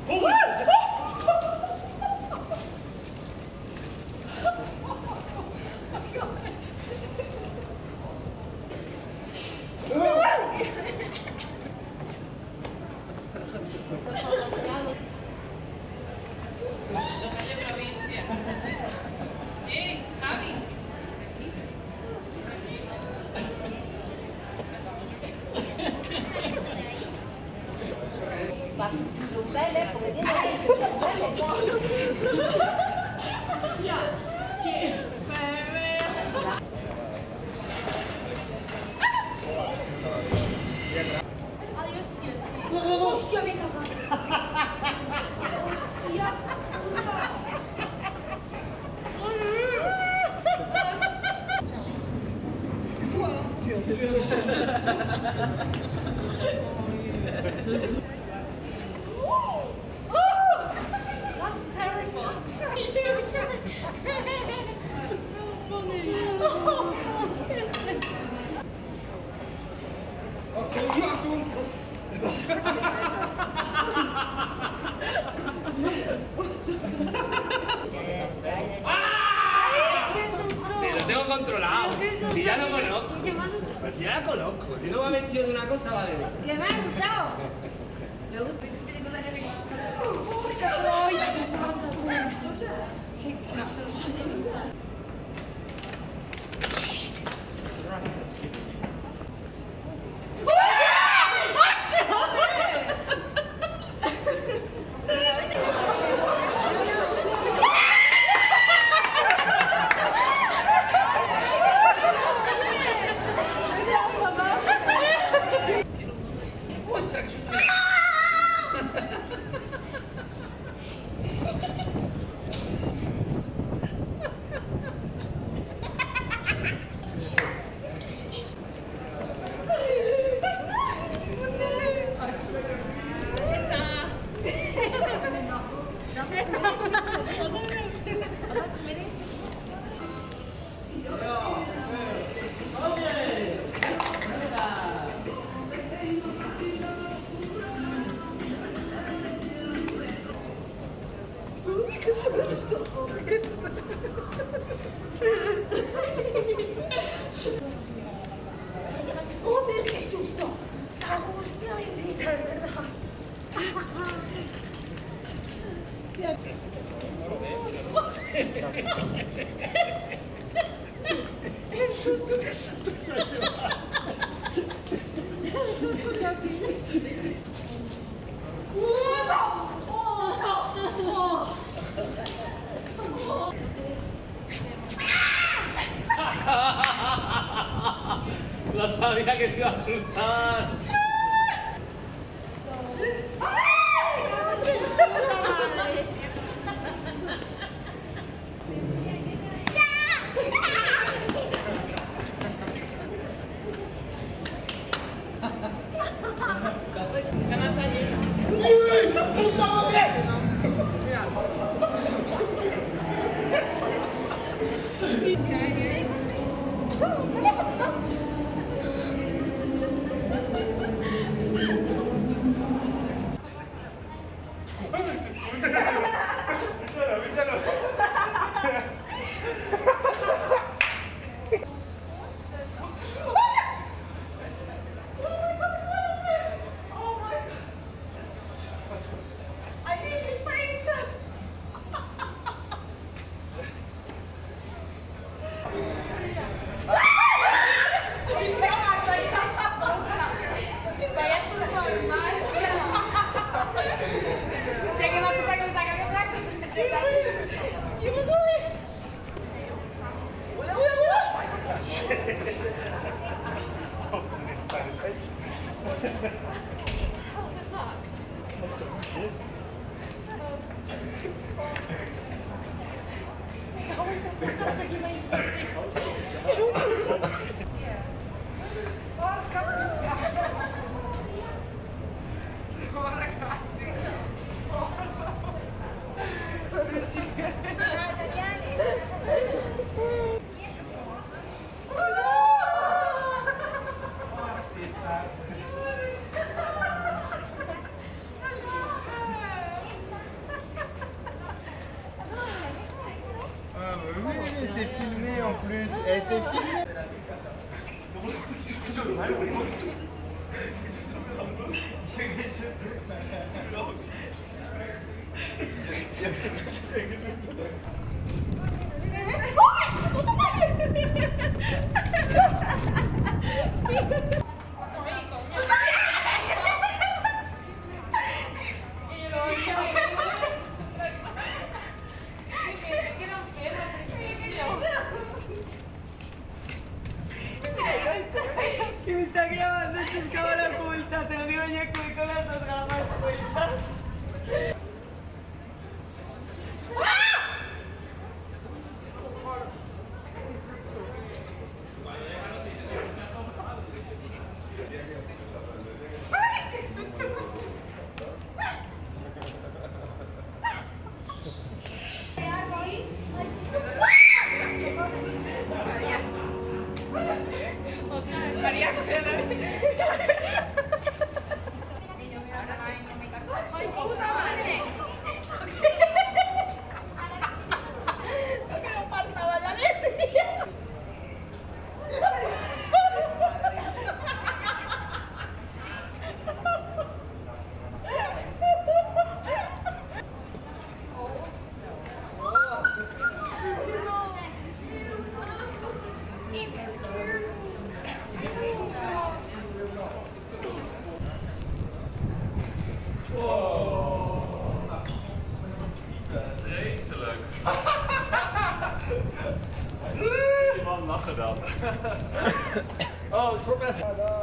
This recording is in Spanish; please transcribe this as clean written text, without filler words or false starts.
Hostia, me he cagado. Hostia, that's terrible. Lo tengo controlado. Si ya lo conozco. Pues si ya la conozco. Si no va vestido de una cosa, vale. ¿Qué me ha gustado? Me gusta. ¡Joder, qué susto! ¡Hostia bendita, de verdad! ¡Qué susto, qué susto! No sabía que se iba a asustar. What was that? plus, et c'est fini. Que me está grabando esta cámara oculta, te lo digo ya que con las dos gafas puestas. ¡Ay, puta madre! ¡Que no faltaba la alegría! Vreselijk. Man lachen dan. Oh, ik schrok net.